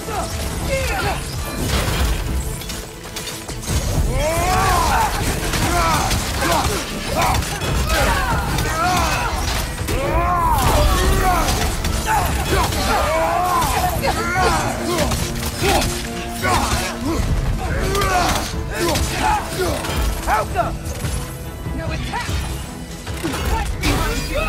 Helga! No attack! Right behind you!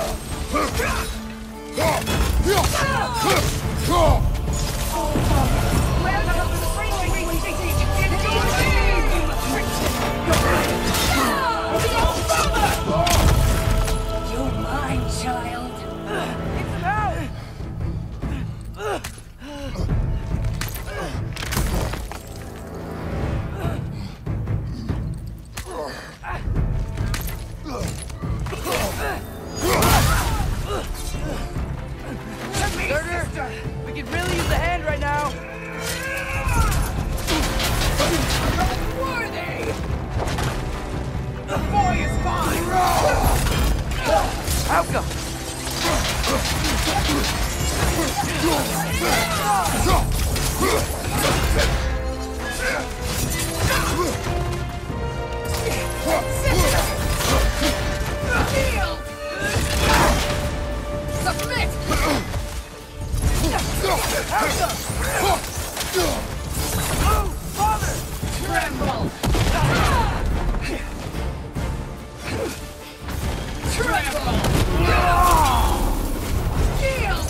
Welcome to the Spring City! Into your name! You're mine, child! Get them out! We could really use a hand right now. Worthy. The boy is fine. Helga. Submit. Oh, father! Tremble! Tremble! Yield!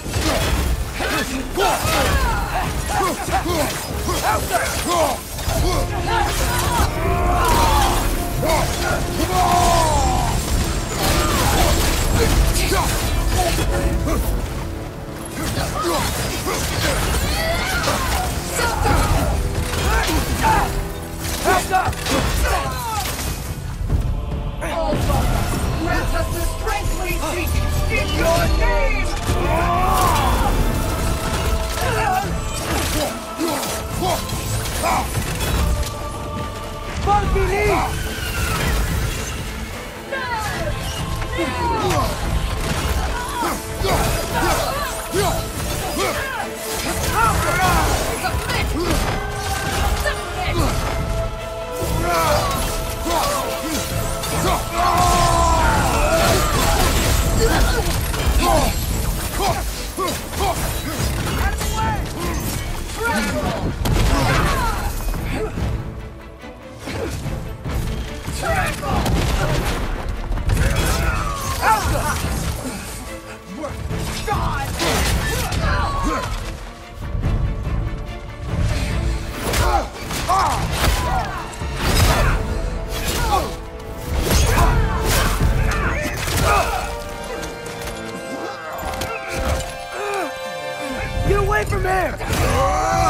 Grant us the strength we seek in your name! Monkey knee! Get away from here!